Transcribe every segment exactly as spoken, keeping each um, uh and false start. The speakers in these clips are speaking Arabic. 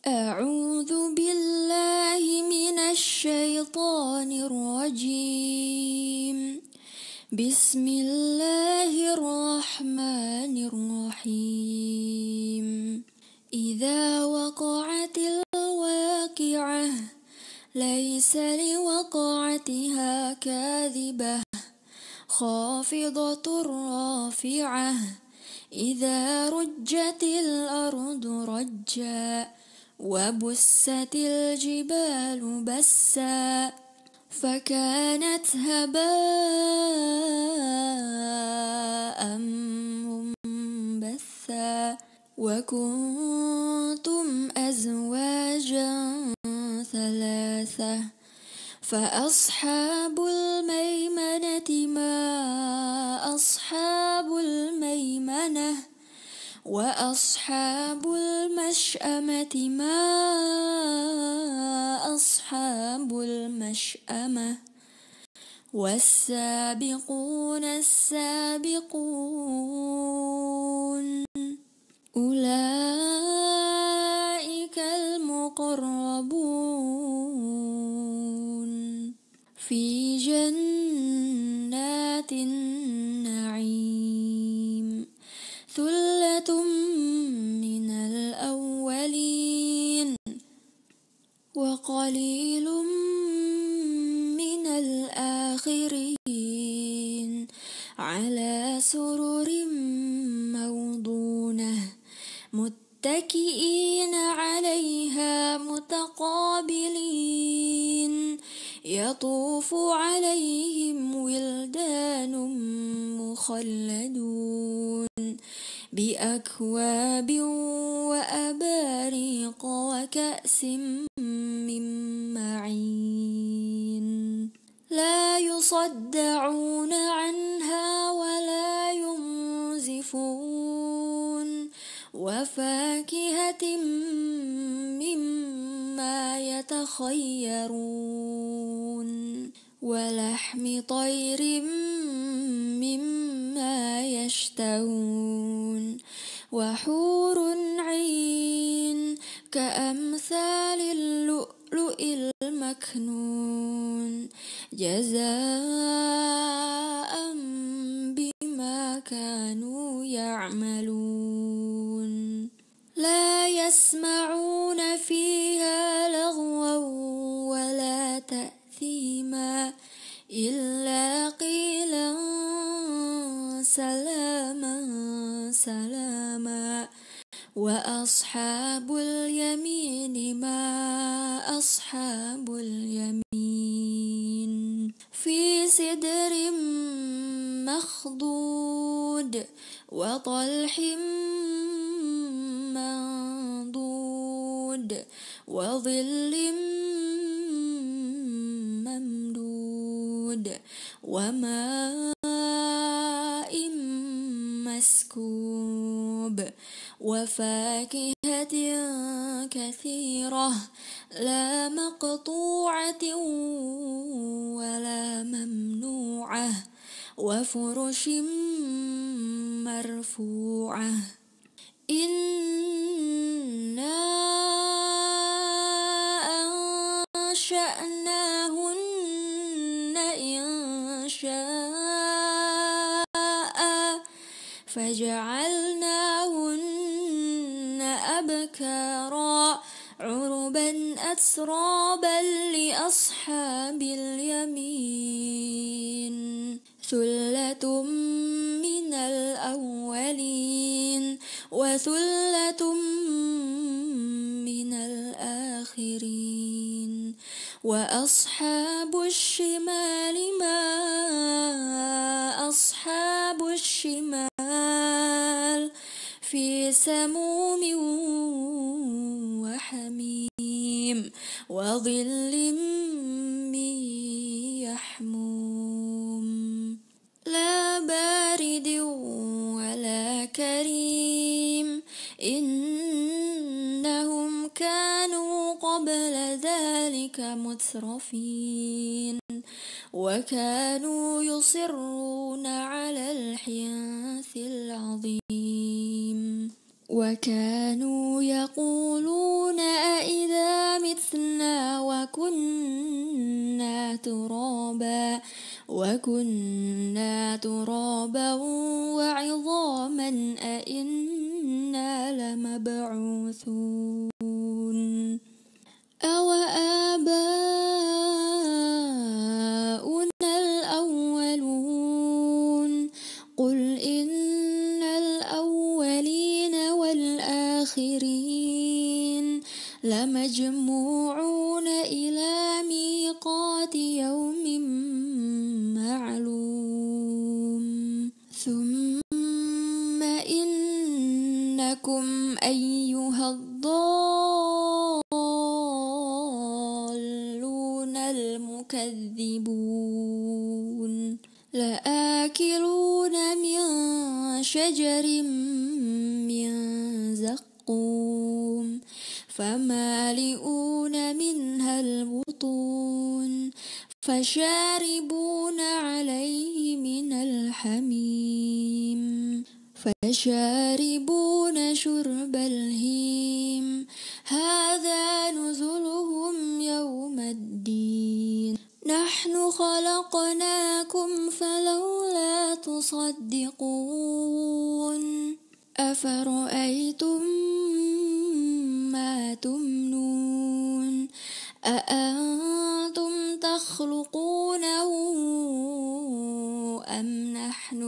أعوذ بالله من الشيطان الرجيم. بسم الله الرحمن الرحيم. إذا وقعت الواقعة ليس لوقعتها كاذبة خافضة رافعة إذا رجت الأرض رجا وبست الجبال بسا فكانت هباء منبثا وكنتم أزواجا ثلاثة فأصحاب الميمنة ما أصحاب الميمنة وأصحاب المشأمة ما أصحاب المشأمة والسابقون السابقون أولئك المقربون في جنات النعيم ثلة من الأولين وقليل من الآخرين على سرر موضونة متكئين عليها متقابلين يطوف عليهم ولدان مخلدون بأكواب وأباريق وكأس من معين لا يصدعون عنها ولا ينزفون وفاكهة مما يتخيرون ولحم طير مما يشتهون وحور عين كأمثال اللؤلؤ المكنون جزاء بما كانوا يعملون لا يسمعون فيها لغوا ولا تأثيما إلا قيلا سلاما سلاما وأصحاب اليمين ما أصحاب اليمين في سدر مخضود وطلح منضود وظل ممدود وماء مسكوب وفاكهة كثيرة لا مقطوعة ولا ممنوعة وفرش مرفوعة إنا أنشأناهن إنشاء فجعلناهن أبكارا عربا أترابا لأصحاب اليمين ثلة من الأولين وثلة من الآخرين وأصحاب الشمال ما أصحاب الشمال في سموم وحميم وظل من يحموم لا بارد ولا كريم إنهم كانوا قبل ذلك مترفين وكانوا يصرون على الحنث العظيم وكانوا يقولون ترابا وكنا ترابا وعظاما أئنا لمبعوثون أوآباؤنا الأولون قل إن الأولين والآخرين لمجموعون إلى ميقات يوم معلوم ثم إنكم أيها الضالون المكذبون لآكلون من شجر من زقوم فمالئون منها البطون فشاربون عليه من الحميم فشاربون شرب الهيم هذا نزلهم يوم الدين نحن خلقناكم فلولا تصدقون أفرأيتم ما تمنون أأنتم تخلقونه أم نحن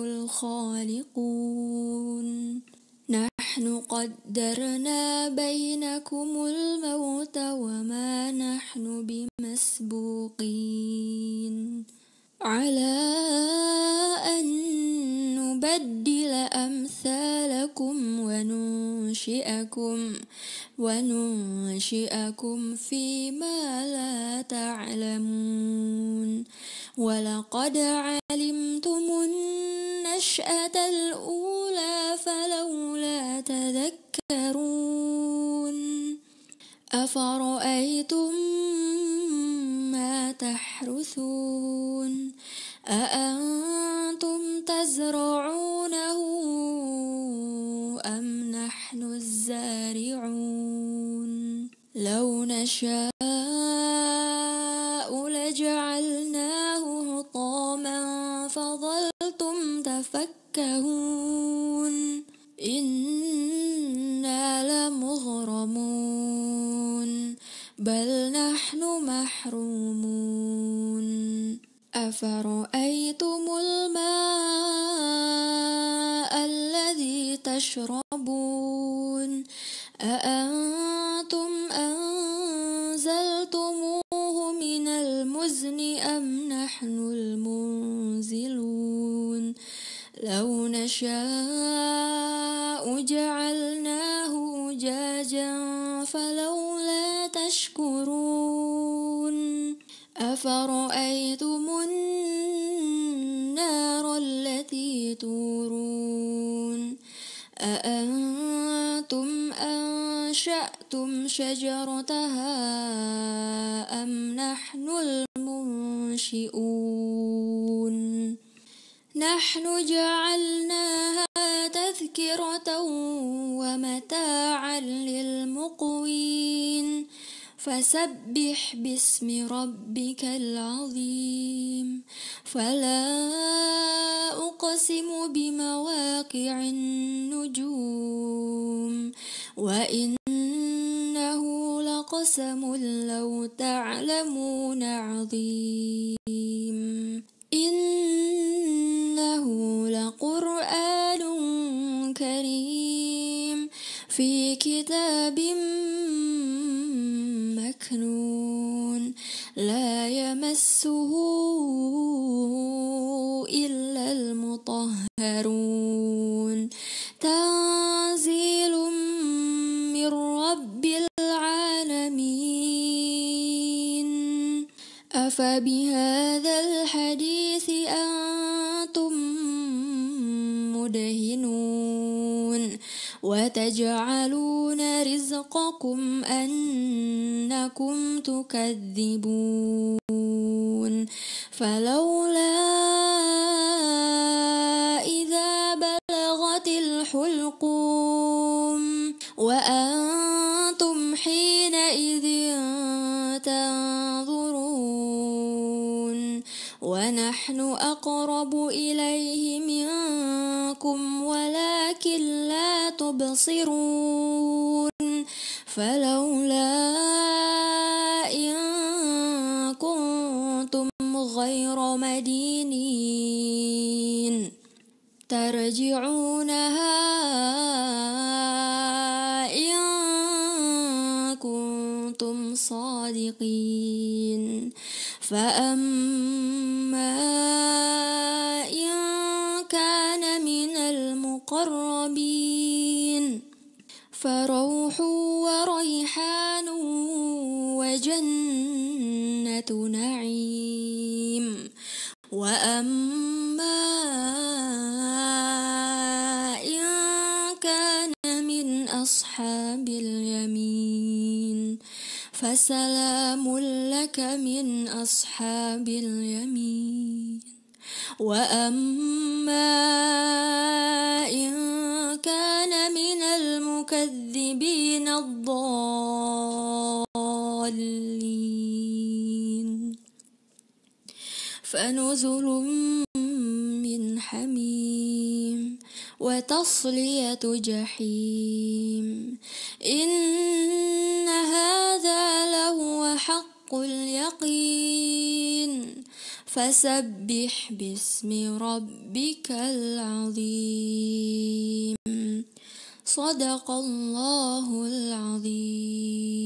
الخالقون نحن قدرنا بينكم الموت وما نحن بمسبوقين على أن نبدل أمثالكم وننشئكم وننشئكم فيما لا تعلمون ولقد علمتم النشأة الأولى فلولا تذكرون أفرأيتم ما تحرثون أأنتم تزرعونه أم نحن الزارعون لو نشاء لجعلناه حطاما فظلتم تفكهون إنا لمغرمون بل نحن محرومون أفرأيتم الماء الذي تشربون أأنتم أنزلتموه من المزن أم نحن المنزلون لو نشاء جعلناه أجاجا فلولا تشكرون أفرأيتم النار التي تورون أأنتم أنشأتم شجرتها أم نحن المنشئون نحن جعلناها تذكرة ومتاعا للمقوين فسبح باسم ربك العظيم فلا أقسم بمواقع النجوم وإنه لقسم لو تعلمون عظيم إنه لقرآن كريم في كتاب مكنون لا يمسه إلا المطهرون تنزيل من رب العالمين أفبهذا الحديث أنتم مدهنون وتجعلون رزقكم أنكم تكذبون فلولا إذا بلغت الحلقوم وأنتم حينئذ تنظرون ونحن أقرب إليه منكم ولكن لا تبصرون فلولا إن كنتم غير مدينين ترجعونها إن كنتم صادقين فأما إن كان من المقربين فروح وريحان وجنة نعيم وأما إن كان من أصحاب اليمين فسلام لك من أصحاب اليمين وأما إن كان من المكذبين الضالين فنزل من حميم وتصلية جحيم إن هذا لهو حق اليقين فسبح باسم ربك العظيم صدق الله العظيم.